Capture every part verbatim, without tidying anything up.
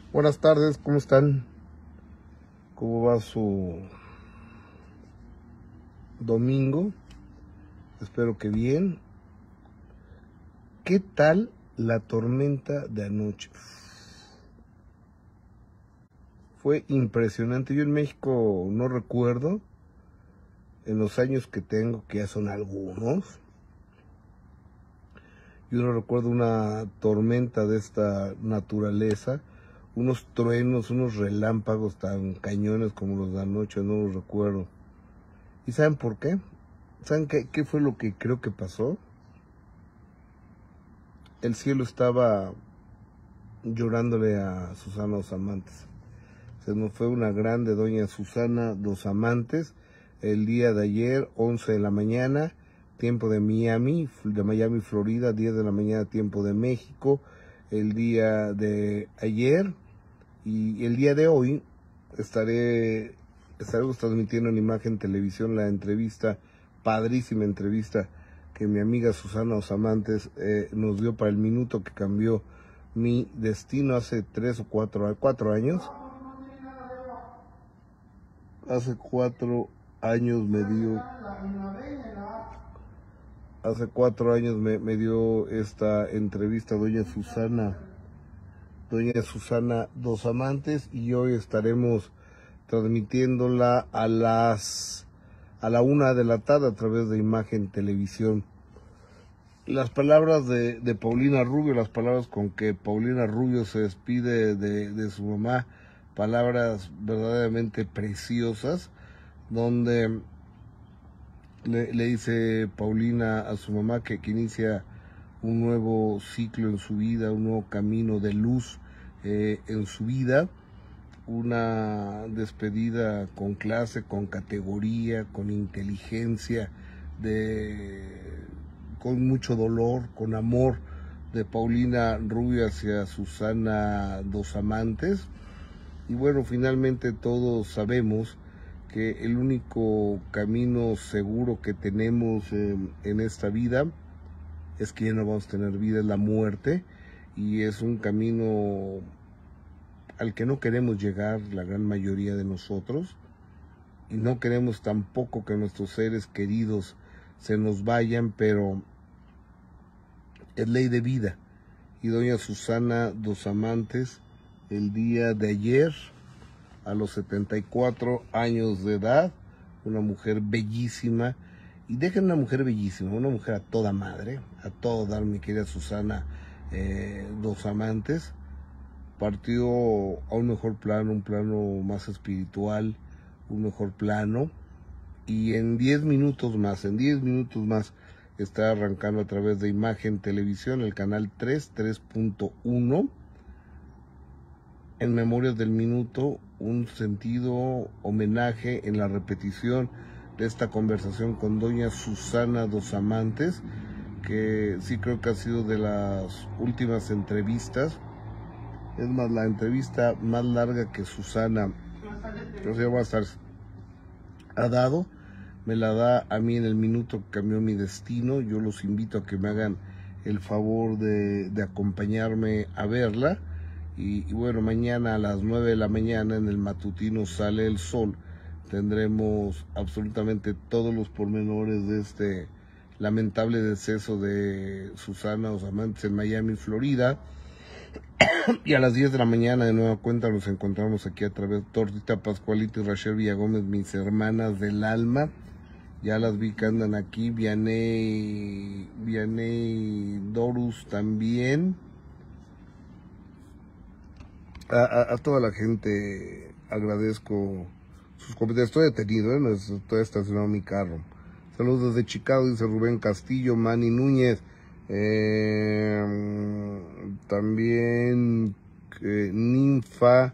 Buenas tardes, ¿cómo están? ¿Cómo va su domingo? Espero que bien. ¿Qué tal la tormenta de anoche? Fue impresionante. Yo en México no recuerdo, en los años que tengo, que ya son algunos, yo no recuerdo una tormenta de esta naturaleza, unos truenos, unos relámpagos tan cañones como los de anoche, no los recuerdo. ¿Y saben por qué? ¿Saben qué, qué fue lo que creo que pasó? El cielo estaba llorándole a Susana Dos Amantes. Se nos fue una grande, doña Susana Dos Amantes, el día de ayer, once de la mañana, tiempo de Miami, de Miami, Florida, diez de la mañana, tiempo de México, el día de ayer. Y el día de hoy estaré, estaremos transmitiendo en Imagen Televisión la entrevista, padrísima entrevista, que mi amiga Susana Dos Amantes eh, nos dio para el minuto que cambió mi destino hace tres o cuatro, cuatro años. Hace cuatro años me dio, hace cuatro años me, me dio esta entrevista doña Susana, doña Susana Dos Amantes, y hoy estaremos transmitiéndola a las a la una de la tarde a través de Imagen Televisión. Las palabras de, de Paulina Rubio, las palabras con que Paulina Rubio se despide de, de su mamá, palabras verdaderamente preciosas, donde le, le dice Paulina a su mamá que, que inicia un nuevo ciclo en su vida, un nuevo camino de luz eh, en su vida, una despedida con clase, con categoría, con inteligencia, de, con mucho dolor, con amor, de Paulina Rubio hacia Susana Dos Amantes. Y bueno, finalmente todos sabemos que el único camino seguro que tenemos en, en esta vida es que ya no vamos a tener vida, es la muerte, y es un camino al que no queremos llegar la gran mayoría de nosotros, y no queremos tampoco que nuestros seres queridos se nos vayan, pero es ley de vida. Y doña Susana Dos Amantes, el día de ayer, a los setenta y cuatro años de edad, una mujer bellísima, y dejen una mujer bellísima, una mujer a toda madre, a todo dar, mi querida Susana eh, Dos Amantes, partió a un mejor plano, un plano más espiritual, un mejor plano, y en diez minutos más, en diez minutos más, está arrancando a través de Imagen Televisión, el canal tres, tres punto uno, en Memorias del Minuto, un sentido homenaje en la repetición de esta conversación con doña Susana Dos Amantes, que sí creo que ha sido de las últimas entrevistas, es más, la entrevista más larga que Susana, o sea, va a estar, ha dado, me la da a mí en el minuto que cambió mi destino. Yo los invito a que me hagan el favor de, de acompañarme a verla. Y, y bueno, mañana a las nueve de la mañana en el matutino Sale el Sol tendremos absolutamente todos los pormenores de este lamentable deceso de Susana Dos Amantes en Miami, Florida. Y a las diez de la mañana de nueva cuenta nos encontramos aquí a través de Tortita Pascualito y Rachel Villagómez, mis hermanas del alma. Ya las vi que andan aquí, Vianey, Vianey Dorus también. A, a, a toda la gente agradezco sus comentarios. Estoy detenido, ¿eh? Estoy estacionado en mi carro. Saludos desde Chicago, dice Rubén Castillo, Manny Núñez. Eh, también eh, Ninfa.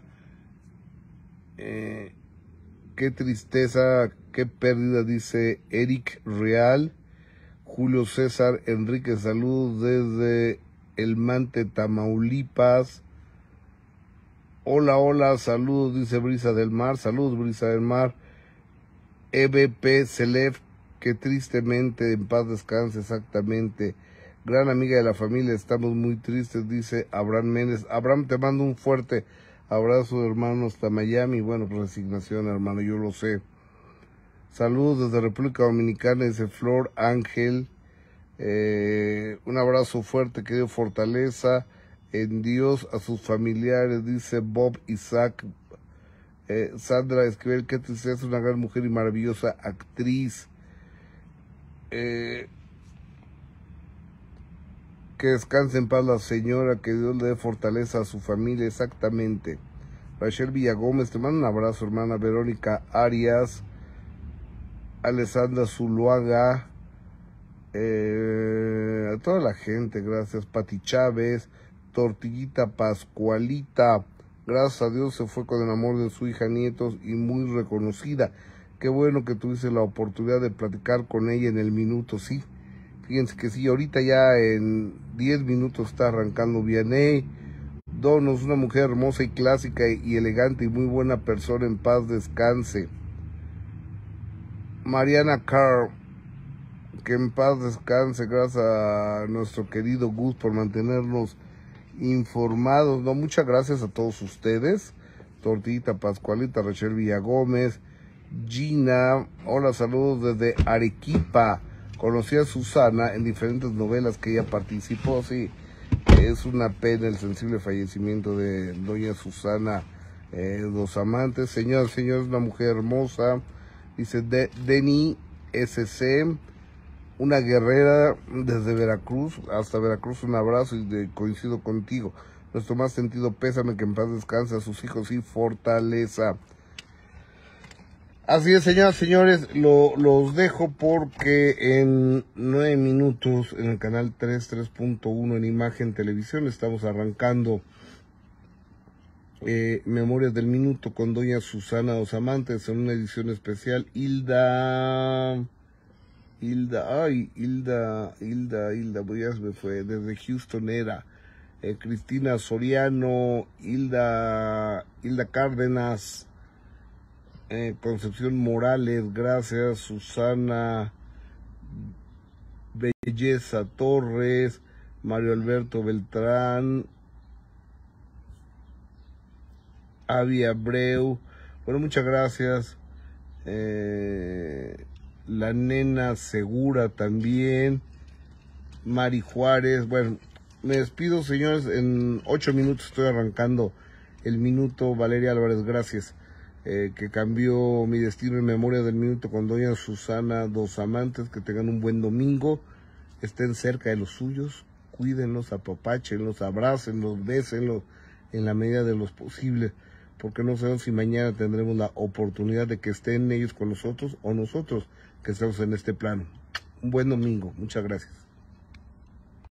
Eh, qué tristeza, qué pérdida, dice Eric Real. Julio César Enrique, saludos desde El Mante, Tamaulipas. Hola, hola, saludos, dice Brisa del Mar, saludos Brisa del Mar. E B P Celef, que tristemente, en paz descanse, exactamente. Gran amiga de la familia, estamos muy tristes, dice Abraham Méndez. Abraham, te mando un fuerte Abrazo, hermano, hasta Miami. Bueno, pues resignación, hermano, yo lo sé. Saludos desde República Dominicana, dice Flor Ángel. Eh, un abrazo fuerte, que dio fortaleza en Dios a sus familiares, dice Bob Isaac. Eh, Sandra Esquivel, que es una gran mujer y maravillosa actriz. Eh, que descanse en paz la señora, que Dios le dé fortaleza a su familia, exactamente. Rachel Villagómez, te mando un abrazo, hermana. Verónica Arias, Alessandra Zuluaga, eh, a toda la gente, gracias. Pati Chávez, Tortillita Pascualita, gracias a Dios se fue con el amor de su hija, nietos y muy reconocida. Qué bueno que tuviste la oportunidad de platicar con ella en el minuto, sí. Fíjense que sí, ahorita ya en diez minutos está arrancando Vianey Donos, una mujer hermosa y clásica y elegante y muy buena persona, en paz descanse. Mariana Carr, que en paz descanse, gracias a nuestro querido Gus por mantenernos informados. No, muchas gracias a todos ustedes. Tortita Pascualita, Rachel Villagómez, Gina, hola, saludos desde Arequipa. Conocí a Susana en diferentes novelas que ella participó, sí. Es una pena el sensible fallecimiento de doña Susana eh, Dos Amantes. Señor, señor, es una mujer hermosa. Dice de, Deni S C, una guerrera desde Veracruz hasta Veracruz. Un abrazo y de, coincido contigo. Nuestro más sentido pésame, que en paz descanse a sus hijos y fortaleza. Así es, señoras y señores, lo, los dejo porque en nueve minutos en el canal tres, tres punto uno en Imagen Televisión estamos arrancando eh, Memorias del Minuto con doña Susana Dos Amantes en una edición especial. Hilda, Hilda, ay, Hilda, Hilda, Hilda, pues ya se me fue, desde Houston era, eh, Cristina Soriano, Hilda, Hilda Cárdenas, Eh, Concepción Morales, gracias. Susana Belleza Torres, Mario Alberto Beltrán, Avi Abreu, bueno, muchas gracias. Eh, la Nena Segura también, Mari Juárez. Bueno, me despido, señores, en ocho minutos estoy arrancando el minuto. Valeria Álvarez, gracias. Eh, que cambió mi destino en Memoria del Minuto con doña Susana Dos Amantes. Que tengan un buen domingo, estén cerca de los suyos, cuídenlos, apapáchenlos, abrácenlos, bésenlos en la medida de los posibles, porque no sabemos si mañana tendremos la oportunidad de que estén ellos con nosotros o nosotros que estamos en este plano. Un buen domingo, muchas gracias.